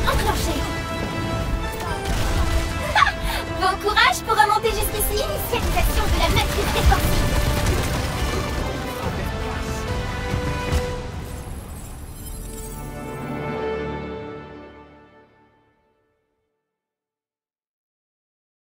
enclenchée. Bon courage pour remonter jusqu'ici. Initialisation de la